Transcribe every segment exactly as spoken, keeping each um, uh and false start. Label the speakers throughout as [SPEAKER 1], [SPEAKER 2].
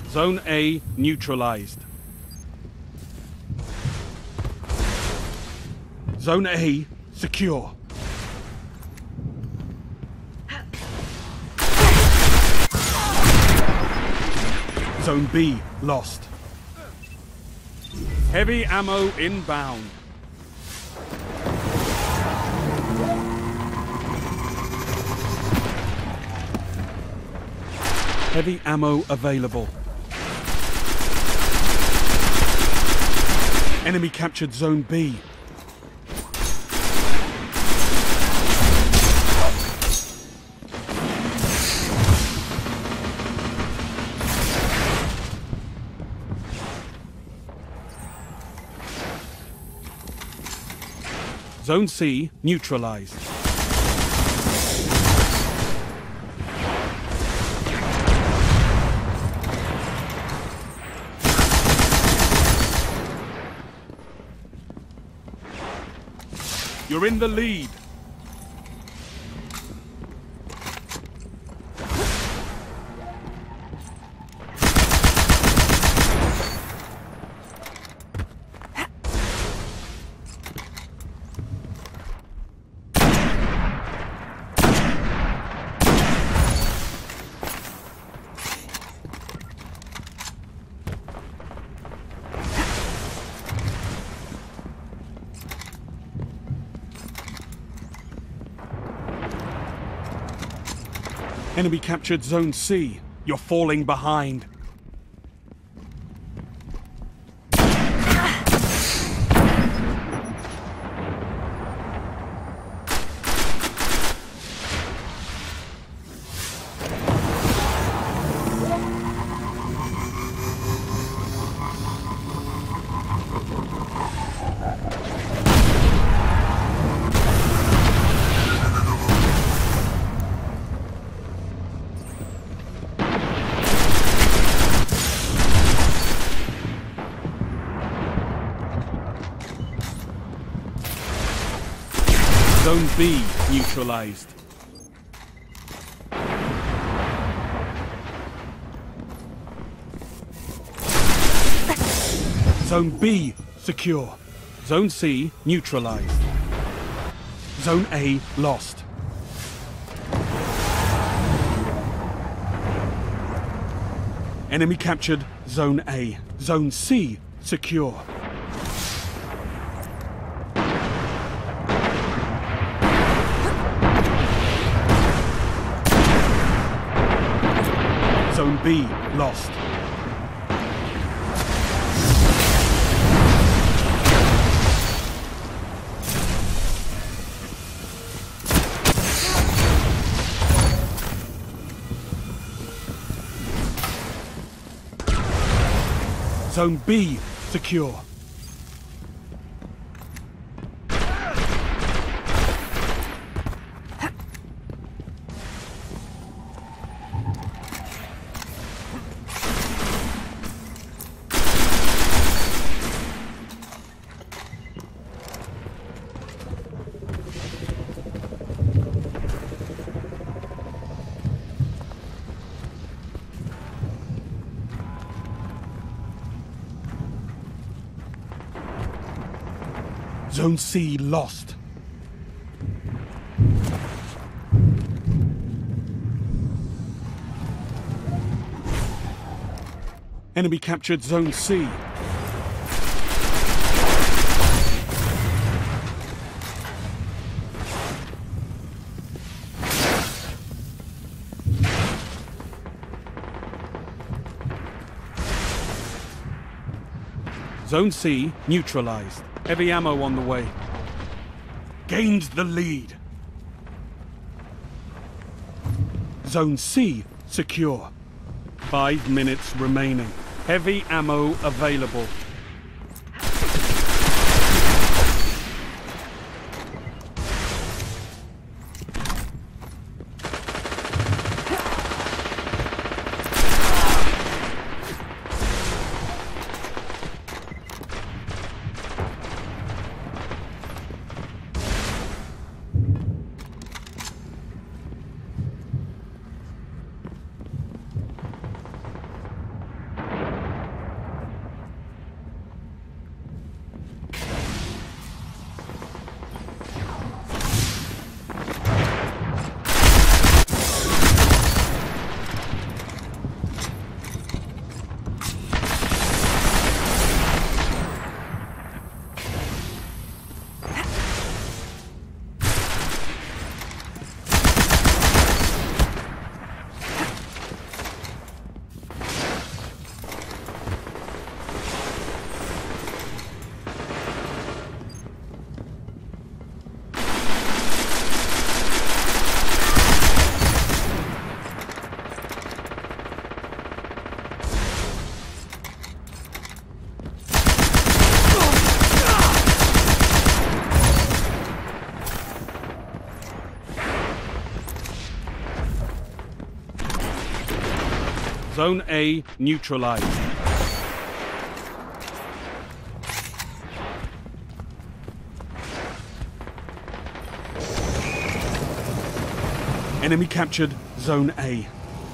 [SPEAKER 1] Zone A neutralized. Zone A secure. Zone B lost. Heavy ammo inbound. Heavy ammo available. Enemy captured Zone B. Zone C neutralized. You're in the lead. Enemy captured Zone C. You're falling behind. Zone B neutralized. Zone B secure. Zone C neutralized. Zone A lost. Enemy captured Zone A. Zone C secure. Zone B lost. Zone B secure. Zone C lost. Enemy captured Zone C. Zone C neutralized. Heavy ammo on the way. Gained the lead. Zone C secure. Five minutes remaining. Heavy ammo available. Zone A neutralized. Enemy captured Zone A.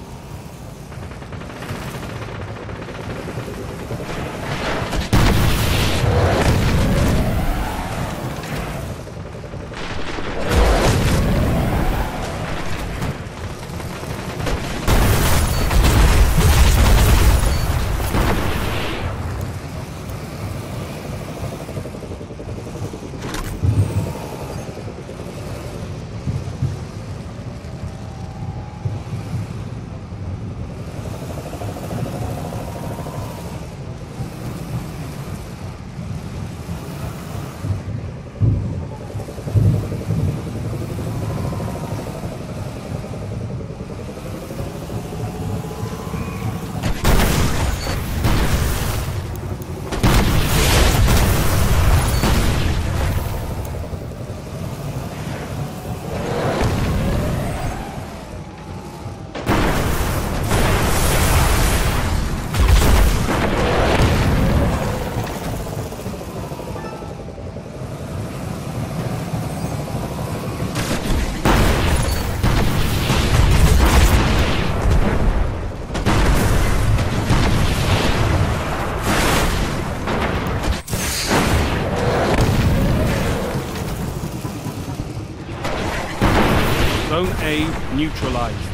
[SPEAKER 1] Zone A neutralized.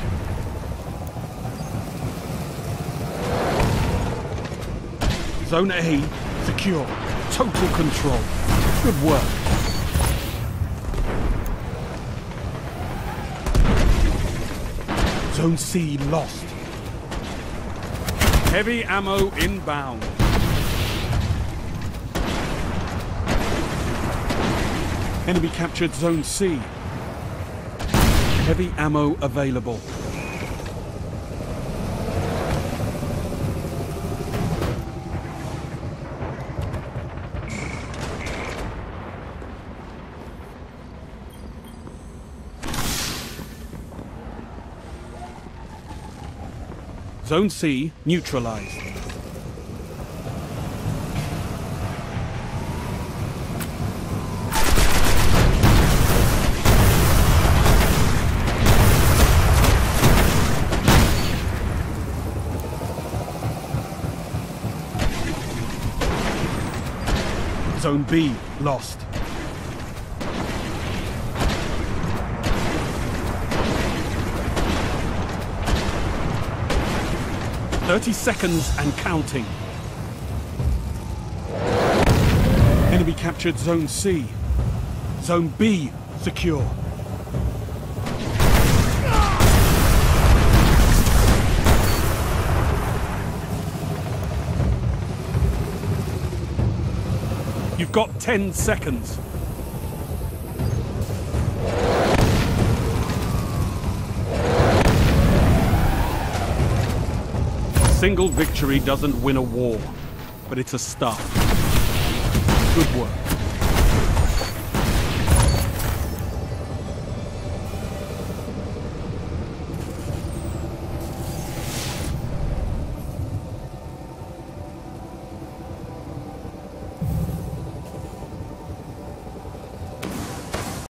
[SPEAKER 1] Zone A secure. Total control. Good work. Zone C lost. Heavy ammo inbound. Enemy captured Zone C. Heavy ammo available. Zone C neutralized. Zone B lost. Thirty seconds and counting. Enemy captured Zone C. Zone B secure. You've got ten seconds. A single victory doesn't win a war, but it's a start. Good work.